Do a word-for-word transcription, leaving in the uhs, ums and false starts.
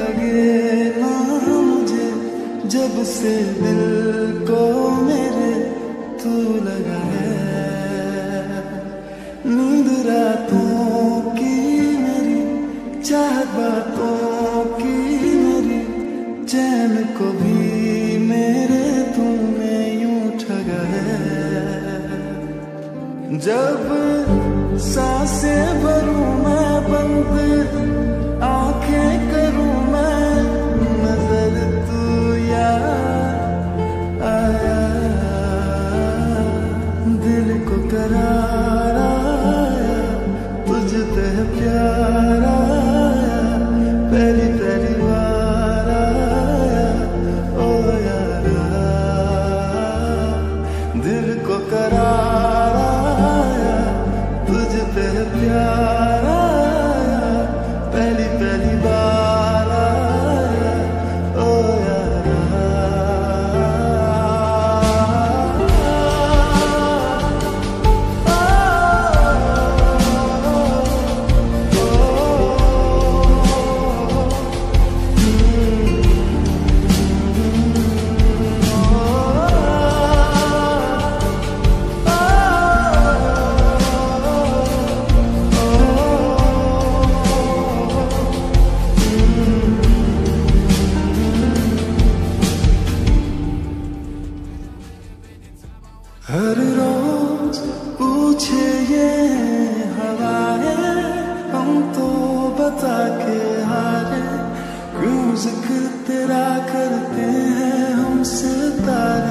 लगे ना मुझे, जब से दिल को मेरे तू लगा है। नींद रातों की मेरी, चाहत बातों की मेरी, चैन को भी मेरे तूने यूं ठगा है। जब सांसें भरूं मैं बंद, आंखें करूं मैं नजर, तू याद आया। दिल को करार आया, तुझसे प्यार आया, पहली पहली बार आया ओ यारा। दिल को करार आया, तुझसे प्यार आया, पहली पहली बार आया ओ यारा। हर रोज पूछे ये हवाएं, हम तो बता के हारे, क्यों जिक्र तेरा करते हैं हम सितारे।